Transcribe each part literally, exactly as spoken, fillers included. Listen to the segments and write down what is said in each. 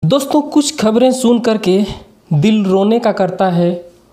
दोस्तों, कुछ खबरें सुन करके दिल रोने का करता है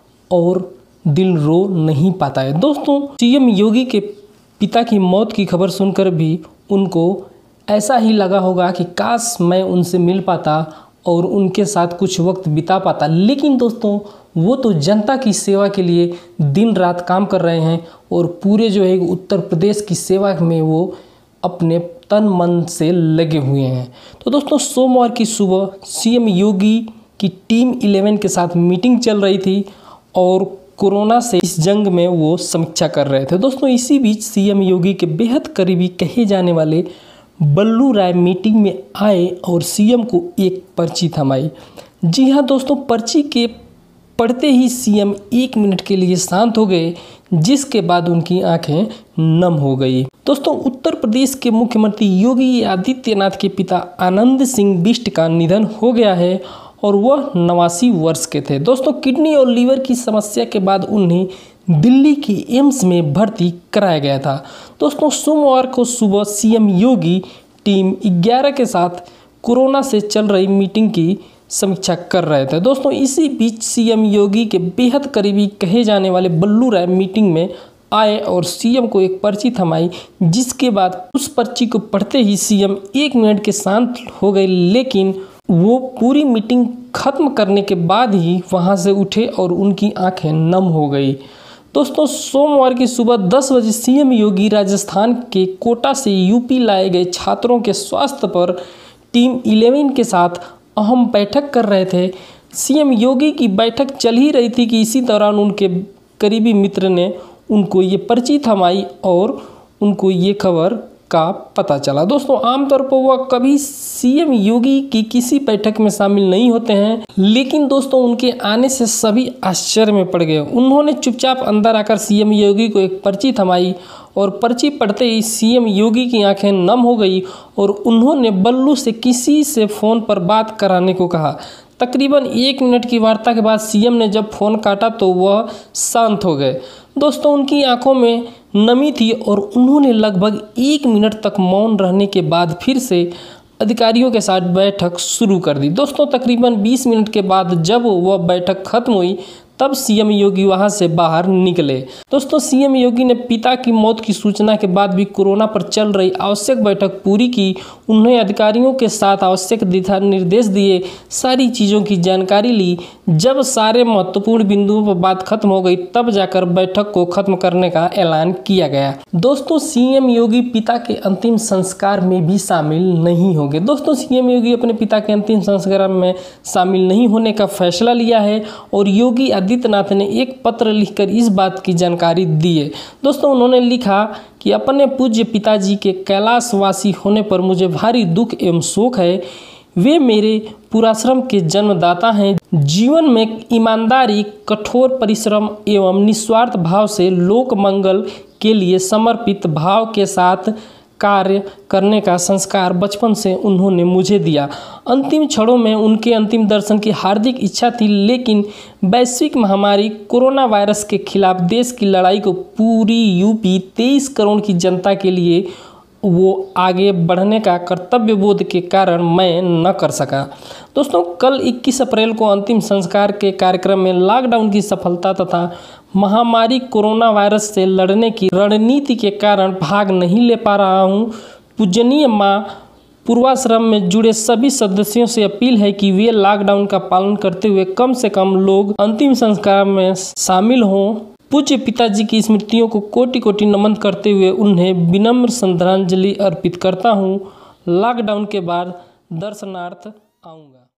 और दिल रो नहीं पाता है। दोस्तों, सीएम योगी के पिता की मौत की खबर सुनकर भी उनको ऐसा ही लगा होगा कि काश मैं उनसे मिल पाता और उनके साथ कुछ वक्त बिता पाता। लेकिन दोस्तों, वो तो जनता की सेवा के लिए दिन रात काम कर रहे हैं और पूरे जो है उत्तर प्रदेश की सेवा में वो अपने तन मन से लगे हुए हैं। तो दोस्तों, सोमवार की सुबह सीएम योगी की टीम इलेवन के साथ मीटिंग चल रही थी और कोरोना से इस जंग में वो समीक्षा कर रहे थे। दोस्तों, इसी बीच सीएम योगी के बेहद करीबी कहे जाने वाले बल्लू राय मीटिंग में आए और सीएम को एक पर्ची थमाई। जी हाँ दोस्तों, पर्ची के पढ़ते ही सीएम एक मिनट के लिए शांत हो गए, जिसके बाद उनकी आंखें नम हो गई। दोस्तों, उत्तर प्रदेश के मुख्यमंत्री योगी आदित्यनाथ के पिता आनंद सिंह बिष्ट का निधन हो गया है और वह नवासी वर्ष के थे। दोस्तों, किडनी और लीवर की समस्या के बाद उन्हें दिल्ली की एम्स में भर्ती कराया गया था। दोस्तों, सोमवार को सुबह सीएम योगी टीम ग्यारह के साथ कोरोना से चल रही मीटिंग की समीक्षा कर रहे थे। दोस्तों, इसी बीच सीएम योगी के बेहद करीबी कहे जाने वाले बल्लू राय मीटिंग में आए और सीएम को एक पर्ची थमाई, जिसके बाद उस पर्ची को पढ़ते ही सीएम एक मिनट के शांत हो गए। लेकिन वो पूरी मीटिंग खत्म करने के बाद ही वहां से उठे और उनकी आंखें नम हो गई। दोस्तों, सोमवार की सुबह दस बजे सीएम योगी राजस्थान के कोटा से यूपी लाए गए छात्रों के स्वास्थ्य पर टीम इलेवन के साथ अहम बैठक कर रहे थे। सीएम योगी की बैठक चल ही रही थी कि इसी दौरान उनके करीबी मित्र ने उनको ये पर्ची थमाई और उनको ये खबर का पता चला। दोस्तों, आमतौर पर वह कभी सीएम योगी की किसी बैठक में शामिल नहीं होते हैं, लेकिन दोस्तों उनके आने से सभी आश्चर्य में पड़ गए। उन्होंने चुपचाप अंदर आकर सीएम योगी को एक पर्ची थमाई और पर्ची पढ़ते ही सीएम योगी की आंखें नम हो गई और उन्होंने बल्लू से किसी से फ़ोन पर बात कराने को कहा। तकरीबन एक मिनट की वार्ता के बाद सीएम ने जब फ़ोन काटा तो वह शांत हो गए। दोस्तों, उनकी आंखों में नमी थी और उन्होंने लगभग एक मिनट तक मौन रहने के बाद फिर से अधिकारियों के साथ बैठक शुरू कर दी। दोस्तों, तकरीबन बीस मिनट के बाद जब वह बैठक खत्म हुई तब सीएम योगी वहां से बाहर निकले। दोस्तों, सीएम योगी ने पिता की मौत की सूचना के बाद भी कोरोना पर चल रही आवश्यक बैठक पूरी की। उन्होंने अधिकारियों के साथ आवश्यक दिशा निर्देश दिए, सारी चीज़ों की जानकारी ली। जब सारे महत्वपूर्ण बिंदुओं पर बात खत्म हो गई तब जाकर बैठक को खत्म करने का ऐलान किया गया। दोस्तों, सीएम योगी पिता के अंतिम संस्कार में भी शामिल नहीं होंगे। दोस्तों, सीएम योगी अपने पिता के अंतिम संस्कार में शामिल नहीं होने का फैसला लिया है और योगी आदित्यनाथ ने एक पत्र लिखकर इस बात की जानकारी दी है। दोस्तों, उन्होंने लिखा कि अपने पूज्य पिताजी के कैलाशवासी होने पर मुझे भारी दुख एवं शोक है। वे मेरे पुराश्रम के जन्मदाता हैं। जीवन में ईमानदारी, कठोर परिश्रम एवं निस्वार्थ भाव से लोक मंगल के लिए समर्पित भाव के साथ कार्य करने का संस्कार बचपन से उन्होंने मुझे दिया। अंतिम क्षणों में उनके अंतिम दर्शन की हार्दिक इच्छा थी, लेकिन वैश्विक महामारी कोरोना वायरस के खिलाफ देश की लड़ाई को पूरी यूपी तेईस करोड़ की जनता के लिए वो आगे बढ़ने का कर्तव्य बोध के कारण मैं न कर सका। दोस्तों, कल इक्कीस अप्रैल को अंतिम संस्कार के कार्यक्रम में लॉकडाउन की सफलता तथा महामारी कोरोना वायरस से लड़ने की रणनीति के कारण भाग नहीं ले पा रहा हूं। पूजनीय मां पूर्वाश्रम में जुड़े सभी सदस्यों से अपील है कि वे लॉकडाउन का पालन करते हुए कम से कम लोग अंतिम संस्कार में शामिल हों। पूज्य पिताजी की स्मृतियों को कोटि कोटि नमन करते हुए उन्हें विनम्र श्रद्धांजलि अर्पित करता हूँ। लॉकडाउन के बाद दर्शनार्थ आऊँगा।